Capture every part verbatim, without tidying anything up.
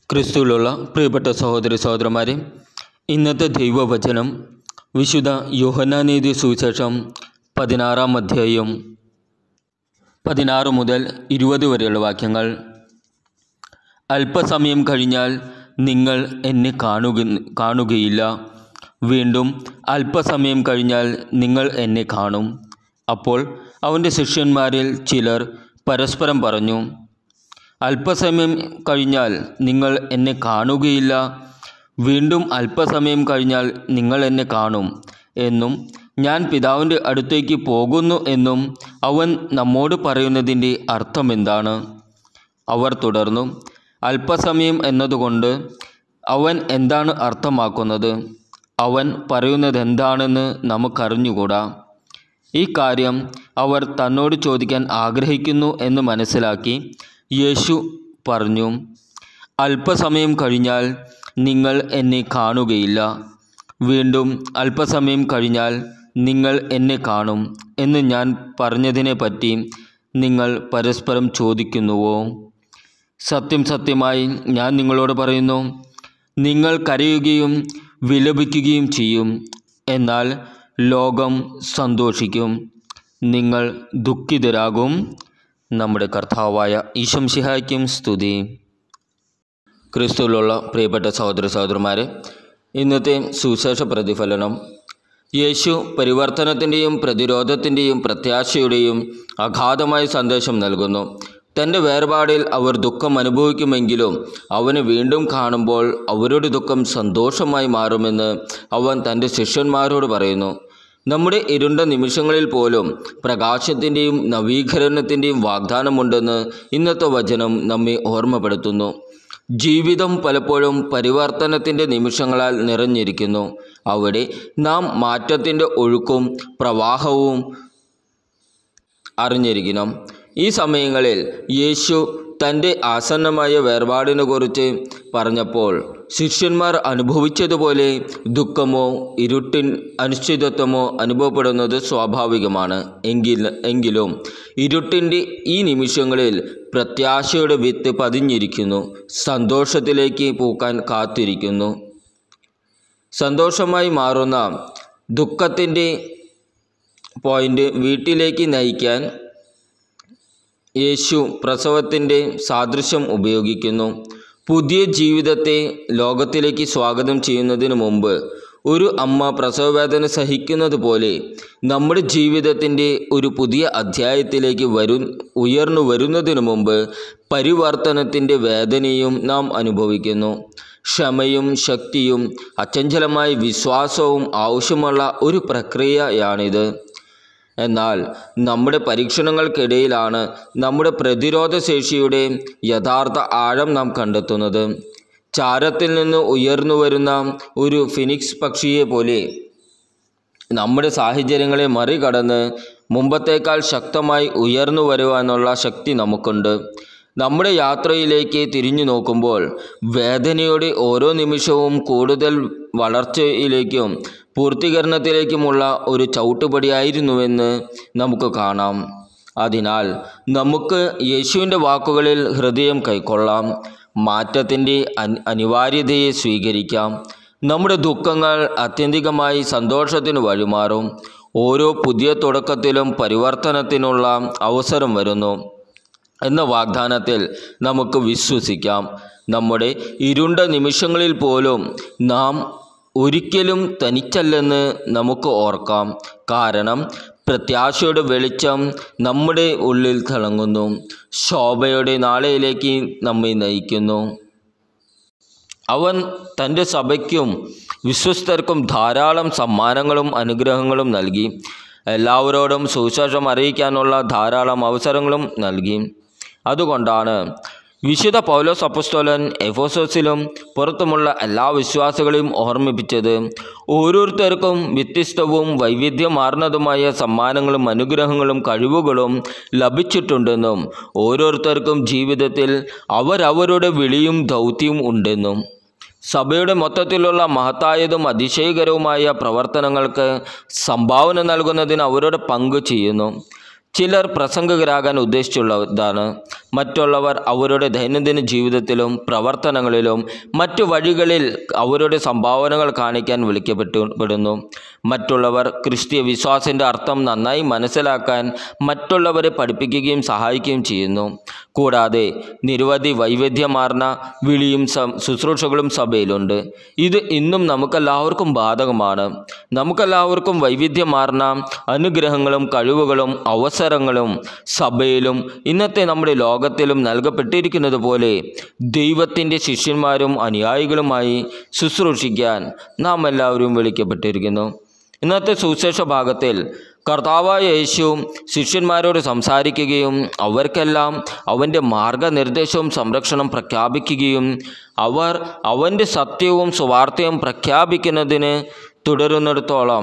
ക്രിസ്തുവിലുള്ള പ്രിയപ്പെട്ട സഹോദരി സഹോദരന്മാരെ, ഇന്നത്തെ ദൈവവചനം വിശുദ്ധ യോഹന്നാൻ എഴുതിയ സുവിശേഷം പതിനാറാം അധ്യായം പതിനാറ് മുതൽ ഇരുപത് വരെയുള്ള വാക്യങ്ങൾ. അല്പസമയം കഴിഞ്ഞാൽ നിങ്ങൾ എന്നെ കാണുക കാണുകയില്ല വീണ്ടും അല്പസമയം കഴിഞ്ഞാൽ നിങ്ങൾ എന്നെ കാണും. അപ്പോൾ അവൻ്റെ ശിഷ്യന്മാരിൽ ചിലർ പരസ്പരം പറഞ്ഞു, അല്പസമയം കഴിഞ്ഞാൽ നിങ്ങൾ എന്നെ കാണുകയില്ല വീണ്ടും അല്പസമയം കഴിഞ്ഞാൽ നിങ്ങൾ എന്നെ കാണും എന്നും ഞാൻ പിതാവിൻ്റെ അടുത്തേക്ക് പോകുന്നു എന്നും അവൻ നമ്മോട് പറയുന്നതിൻ്റെ അർത്ഥമെന്താണ്? അവർ തുടർന്നു, അല്പസമയം എന്നതുകൊണ്ട് അവൻ എന്താണ് അർത്ഥമാക്കുന്നത്? അവൻ പറയുന്നതെന്താണെന്ന് നമുക്കറിഞ്ഞുകൂടാ. ഈ കാര്യം അവർ തന്നോട് ചോദിക്കാൻ ആഗ്രഹിക്കുന്നു എന്ന് മനസ്സിലാക്കി യേശു പറഞ്ഞു, അല്പസമയം കഴിഞ്ഞാൽ നിങ്ങൾ എന്നെ കാണുകയില്ല വീണ്ടും അല്പസമയം കഴിഞ്ഞാൽ നിങ്ങൾ എന്നെ കാണും എന്ന് ഞാൻ പറഞ്ഞതിനെപ്പറ്റി നിങ്ങൾ പരസ്പരം ചോദിക്കുന്നുവോ? സത്യം സത്യമായി ഞാൻ നിങ്ങളോട് പറയുന്നു, നിങ്ങൾ കരയുകയും വിലപിക്കുകയും ചെയ്യും, എന്നാൽ ലോകം സന്തോഷിക്കും. നിങ്ങൾ ദുഃഖിതരാകും. നമ്മുടെ കർത്താവായ ഈശോ മിശിഹായ്ക്കും സ്തുതി. ക്രിസ്തുവിലുള്ള പ്രിയപ്പെട്ട സഹോദര സഹോദരന്മാരെ, ഇന്നത്തെ സുവിശേഷ പ്രതിഫലനം യേശു പരിവർത്തനത്തിൻ്റെയും പ്രതിരോധത്തിൻ്റെയും പ്രത്യാശയുടെയും അഗാധമായ സന്ദേശം നൽകുന്നു. തൻ്റെ വേർപാടിൽ അവർ ദുഃഖം അനുഭവിക്കുമെങ്കിലും അവനെ വീണ്ടും കാണുമ്പോൾ അവരുടെ ദുഃഖം സന്തോഷമായി മാറുമെന്ന് അവൻ തൻ്റെ ശിഷ്യന്മാരോട് പറയുന്നു. നമ്മുടെ ഇരുണ്ട നിമിഷങ്ങളിൽ പോലും പ്രകാശത്തിൻ്റെയും നവീകരണത്തിൻ്റെയും വാഗ്ദാനമുണ്ടെന്ന് ഇന്നത്തെ വചനം നമ്മെ ഓർമ്മപ്പെടുത്തുന്നു. ജീവിതം പലപ്പോഴും പരിവർത്തനത്തിൻ്റെ നിമിഷങ്ങളാൽ നിറഞ്ഞിരിക്കുന്നു. അവിടെ നാം മാറ്റത്തിൻ്റെ ഒഴുക്കും പ്രവാഹവും അറിഞ്ഞിരിക്കണം. ഈ സമയങ്ങളിൽ യേശു തൻ്റെ ആസന്നമായ വേർപാടിനെ കുറിച്ച് പറഞ്ഞപ്പോൾ ശിഷ്യന്മാർ അനുഭവിച്ചതുപോലെ ദുഃഖമോ ഇരുട്ടിൻ അനിശ്ചിതത്വമോ അനുഭവപ്പെടുന്നത് സ്വാഭാവികമാണ്. എങ്കിൽ എങ്കിലും ഇരുട്ടിൻ്റെ ഈ നിമിഷങ്ങളിൽ പ്രത്യാശയുടെ വിത്ത് പതിഞ്ഞിരിക്കുന്നു. സന്തോഷത്തിലേക്ക് പൂക്കാൻ കാത്തിരിക്കുന്നു. സന്തോഷമായി മാറുന്ന ദുഃഖത്തിൻ്റെ പോയിൻ്റ് വീട്ടിലേക്ക് നയിക്കാൻ യേശു പ്രസവത്തിൻ്റെ സാദൃശ്യം ഉപയോഗിക്കുന്നു. പുതിയ ജീവിതത്തെ ലോകത്തിലേക്ക് സ്വാഗതം ചെയ്യുന്നതിന് മുമ്പ് ഒരു അമ്മ പ്രസവവേദന സഹിക്കുന്നത് പോലെ നമ്മുടെ ജീവിതത്തിൻ്റെ ഒരു പുതിയ അധ്യായത്തിലേക്ക് വരു ഉയർന്നു വരുന്നതിന് മുമ്പ് പരിവർത്തനത്തിൻ്റെ വേദനയും നാം അനുഭവിക്കുന്നു. ക്ഷമയും ശക്തിയും അചഞ്ചലമായ വിശ്വാസവും ആവശ്യമുള്ള ഒരു പ്രക്രിയയാണിത്. എന്നാൽ നമ്മുടെ പരീക്ഷണങ്ങൾക്കിടയിലാണ് നമ്മുടെ പ്രതിരോധ ശേഷിയുടെ യഥാർത്ഥ ആഴം നാം കണ്ടെത്തുന്നത്. ചാരത്തിൽ നിന്ന് ഉയർന്നു വരുന്ന ഒരു ഫിനിക്സ് പക്ഷിയെ പോലെ നമ്മുടെ സാഹചര്യങ്ങളെ മറികടന്ന് മുമ്പത്തേക്കാൾ ശക്തമായി ഉയർന്നു വരുവാനുള്ള ശക്തി നമുക്കുണ്ട്. നമ്മുടെ യാത്രയിലേക്ക് തിരിഞ്ഞു നോക്കുമ്പോൾ വേദനയുടെ ഓരോ നിമിഷവും കൂടുതൽ വളർച്ചയിലേക്കും പൂർത്തീകരണത്തിലേക്കുമുള്ള ഒരു ചവിട്ടുപടിയായിരുന്നുവെന്ന് നമുക്ക് കാണാം. അതിനാൽ നമുക്ക് യേശുവിൻ്റെ വാക്കുകളിൽ ഹൃദയം കൈക്കൊള്ളാം. മാറ്റത്തിൻ്റെ അനിവാര്യതയെ സ്വീകരിക്കാം. നമ്മുടെ ദുഃഖങ്ങൾ ആത്യന്തികമായി സന്തോഷത്തിന് വഴിമാറും. ഓരോ പുതിയ തുടക്കത്തിലും പരിവർത്തനത്തിനുള്ള അവസരം വരുന്നു എന്ന വാഗ്ദാനത്തിൽ നമുക്ക് വിശ്വസിക്കാം. നമ്മുടെ ഇരുണ്ട നിമിഷങ്ങളിൽ പോലും നാം ഒരിക്കലും തനിച്ചല്ലെന്ന് നമുക്ക് ഓർക്കാം. കാരണം പ്രത്യാശയുടെ വെളിച്ചം നമ്മുടെ ഉള്ളിൽ തിളങ്ങുന്നു, ശോഭയുടെ നാളെയിലേക്ക് നമ്മെ നയിക്കുന്നു. അവൻ തൻ്റെ സഭയ്ക്കും വിശ്വസ്തർക്കും ധാരാളം സമ്മാനങ്ങളും അനുഗ്രഹങ്ങളും നൽകി. എല്ലാവരോടും സുവിശേഷം അറിയിക്കാനുള്ള ധാരാളം അവസരങ്ങളും നൽകി. അതുകൊണ്ടാണ് വിശുദ്ധ പൗലോസ് അപ്പോസ്തലൻ എഫെസോസിലും പുറത്തുമുള്ള എല്ലാ വിശ്വാസികളെയും ഓർമ്മിപ്പിച്ചത്, ഓരോരുത്തർക്കും വ്യത്യസ്തവും വൈവിധ്യമാർന്നതുമായ സമ്മാനങ്ങളും അനുഗ്രഹങ്ങളും കഴിവുകളും ലഭിച്ചിട്ടുണ്ടെന്നും ഓരോരുത്തർക്കും ജീവിതത്തിൽ അവരവരുടെ വിളിയും ദൗത്യവും ഉണ്ടെന്നും സഭയുടെ മൊത്തത്തിലുള്ള മഹത്തായതും അതിശയകരവുമായ പ്രവർത്തനങ്ങൾക്ക് സംഭാവന നൽകുന്നതിന് അവരുടെ പങ്ക് ചെയ്യുന്നു. ചിലർ പ്രസംഗകരാകാൻ ഉദ്ദേശിച്ചുള്ളതാണ്. മറ്റുള്ളവർ അവരുടെ ദൈനംദിന ജീവിതത്തിലും പ്രവർത്തനങ്ങളിലും മറ്റു വഴികളിൽ അവരുടെ സംഭാവനകൾ കാണിക്കാൻ വിളിക്കപ്പെട്ടുപെടുന്നു. മറ്റുള്ളവർ ക്രിസ്തീയ വിശ്വാസത്തിൻ്റെ അർത്ഥം നന്നായി മനസ്സിലാക്കാൻ മറ്റുള്ളവരെ പഠിപ്പിക്കുകയും സഹായിക്കുകയും ചെയ്യുന്നു. കൂടാതെ നിരവധി വൈവിധ്യമാർന്ന വിളിയും ശുശ്രൂഷകളും സഭയിലുണ്ട്. ഇത് ഇന്നും നമുക്കെല്ലാവർക്കും ബാധകമാണ്. നമുക്കെല്ലാവർക്കും വൈവിധ്യമാർന്ന അനുഗ്രഹങ്ങളും കഴിവുകളും അവസരങ്ങളും സഭയിലും ഇന്നത്തെ നമ്മുടെ ലോകത്തിലും നൽകപ്പെട്ടിരിക്കുന്നത് പോലെ ദൈവത്തിൻ്റെ ശിഷ്യന്മാരും അനുയായികളുമായി ശുശ്രൂഷിക്കാൻ നാം എല്ലാവരും വിളിക്കപ്പെട്ടിരിക്കുന്നു. ഇന്നത്തെ സുവിശേഷ ഭാഗത്തിൽ കർത്താവായ യേശു ശിഷ്യന്മാരോട് സംസാരിക്കുകയും അവർക്കെല്ലാം അവൻ്റെ മാർഗനിർദ്ദേശവും സംരക്ഷണം പ്രഖ്യാപിക്കുകയും അവർ അവൻ്റെ സത്യവും സുവാർത്തയും പ്രഖ്യാപിക്കുന്നതിന് തുടരുന്നിടത്തോളം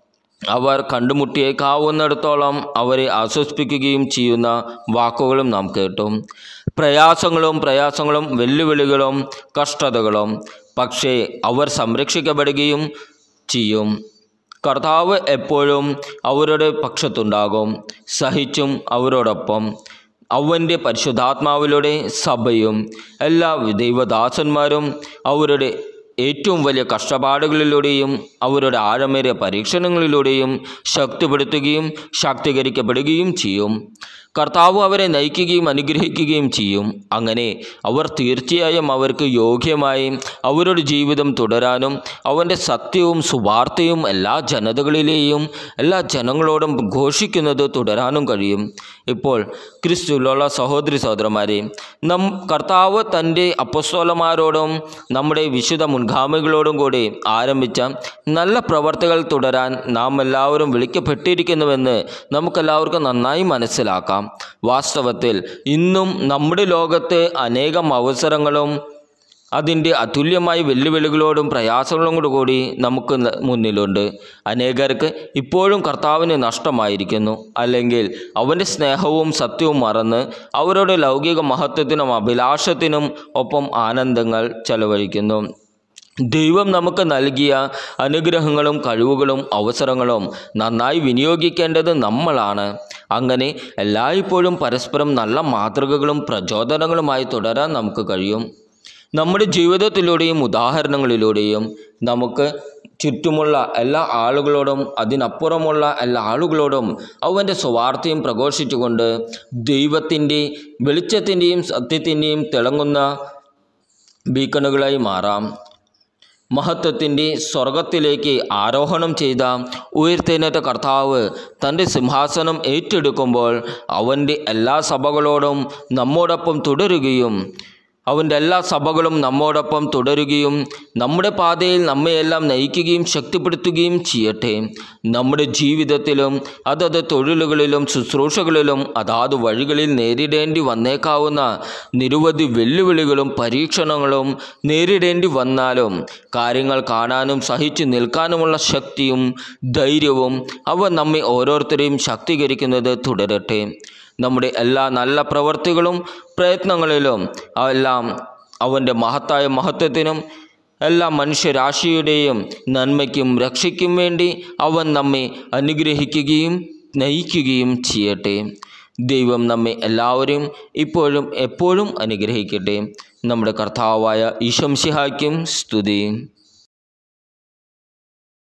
അവർ കണ്ടുമുട്ടിയേക്കാവുന്നിടത്തോളം അവരെ ആശ്വസിപ്പിക്കുകയും ചെയ്യുന്ന വാക്കുകളും നാം കേട്ടു. പ്രയാസങ്ങളും പ്രയാസങ്ങളും വെല്ലുവിളികളും കഷ്ടതകളും, പക്ഷേ അവർ സംരക്ഷിക്കപ്പെടുകയും ചെയ്യും. കർത്താവ് എപ്പോഴും അവരുടെ പക്ഷത്തുണ്ടാകും, സഹിച്ചും അവരോടൊപ്പം. അവൻ്റെ പരിശുദ്ധാത്മാവിലൂടെ സഭയും എല്ലാ ദൈവദാസന്മാരും അവരുടെ ഏറ്റവും വലിയ കഷ്ടപ്പാടുകളിലൂടെയും അവരുടെ ആഴമേറിയ പരീക്ഷണങ്ങളിലൂടെയും ശക്തിപ്പെടുത്തുകയും ശാക്തീകരിക്കപ്പെടുകയും ചെയ്യും. കർത്താവ് അവരെ നയിക്കുകയും അനുഗ്രഹിക്കുകയും ചെയ്യും. അങ്ങനെ അവർ തീർച്ചയായും അവർക്ക് യോഗ്യമായി അവരുടെ ജീവിതം തുടരാനും അവൻ്റെ സത്യവും സുവാർത്തയും എല്ലാ ജനതകളിലെയും എല്ലാ ജനങ്ങളോടും ഘോഷിക്കുന്നത് തുടരാനും കഴിയും. ഇപ്പോൾ ക്രിസ്തുവിലുള്ള സഹോദരി സഹോദരന്മാരെ, നം കർത്താവ് തൻ്റെ അപ്പോസ്തലന്മാരോടും നമ്മുടെ വിശുദ്ധ മുൻഗാമികളോടും കൂടി ആരംഭിച്ച നല്ല പ്രവർത്തികൾ തുടരാൻ നാം എല്ലാവരും വിളിക്കപ്പെട്ടിരിക്കുന്നുവെന്ന് നമുക്കെല്ലാവർക്കും നന്നായി മനസ്സിലാക്കാം. വാസ്തവത്തിൽ ഇന്നും നമ്മുടെ ലോകത്ത് അനേകം അവസരങ്ങളും അതിൻ്റെ അതുല്യമായ വെല്ലുവിളികളോടും പ്രയാസങ്ങളോടും കൂടി നമുക്ക് മുന്നിലുണ്ട്. അനേകർക്ക് ഇപ്പോഴും കർത്താവിന് നഷ്ടമായിരിക്കുന്നു, അല്ലെങ്കിൽ അവൻ്റെ സ്നേഹവും സത്യവും മറന്ന് അവരുടെ ലൗകിക മഹത്വത്തിനും അഭിലാഷത്തിനും ഒപ്പം ആനന്ദങ്ങൾ ചെലവഴിക്കുന്നു. ദൈവം നമുക്ക് നൽകിയ അനുഗ്രഹങ്ങളും കഴിവുകളും അവസരങ്ങളും നന്നായി വിനിയോഗിക്കേണ്ടത് നമ്മളാണ്. അങ്ങനെ എല്ലായ്പ്പോഴും പരസ്പരം നല്ല മാതൃകകളും പ്രചോദനങ്ങളുമായി തുടരാൻ നമുക്ക് കഴിയും. നമ്മുടെ ജീവിതത്തിലൂടെയും ഉദാഹരണങ്ങളിലൂടെയും നമുക്ക് ചുറ്റുമുള്ള എല്ലാ ആളുകളോടും അതിനപ്പുറമുള്ള എല്ലാ ആളുകളോടും അവൻ്റെ സ്വാർത്ഥയും പ്രഘോഷിച്ചുകൊണ്ട് ദൈവത്തിൻ്റെ വെളിച്ചത്തിൻ്റെയും സത്യത്തിൻ്റെയും തിളങ്ങുന്ന ബീക്കണുകളായി മാറാം. മഹത്വത്തിൻ്റെ സ്വർഗത്തിലേക്ക് ആരോഹണം ചെയ്ത ഉയർത്തെഴുന്നേറ്റ കർത്താവ് തൻ്റെ സിംഹാസനം ഏറ്റെടുക്കുമ്പോൾ അവൻ്റെ എല്ലാ സഭകളോടും നമ്മോടൊപ്പം തുടരുകയും അവൻ്റെ എല്ലാ സഭകളും നമ്മോടൊപ്പം തുടരുകയും നമ്മുടെ പാതയിൽ നമ്മയെല്ലാം നയിക്കുകയും ശക്തിപ്പെടുത്തുകയും ചെയ്യട്ടെ. നമ്മുടെ ജീവിതത്തിലും അതത് തൊഴിലുകളിലും ശുശ്രൂഷകളിലും അതാത് വഴികളിൽ നേരിടേണ്ടി വന്നേക്കാവുന്ന നിരവധി വെല്ലുവിളികളും പരീക്ഷണങ്ങളും നേരിടേണ്ടി വന്നാലും കാര്യങ്ങൾ കാണാനും സഹിച്ചു നിൽക്കാനുമുള്ള ശക്തിയും ധൈര്യവും അവ നമ്മെ ഓരോരുത്തരെയും ശാക്തീകരിക്കുന്നത് തുടരട്ടെ. നമ്മുടെ എല്ലാ നല്ല പ്രവൃത്തികളും പ്രയത്നങ്ങളിലും എല്ലാം അവൻ്റെ മഹത്തായ മഹത്വത്തിനും എല്ലാ മനുഷ്യരാശിയുടെയും നന്മയ്ക്കും രക്ഷയ്ക്കും വേണ്ടി അവൻ നമ്മെ അനുഗ്രഹിക്കുകയും നയിക്കുകയും ചെയ്യട്ടെ. ദൈവം നമ്മെ എല്ലാവരെയും ഇപ്പോഴും എപ്പോഴും അനുഗ്രഹിക്കട്ടെ. നമ്മുടെ കർത്താവായ ഈശോ മിശിഹായ്ക്കും സ്തുതി.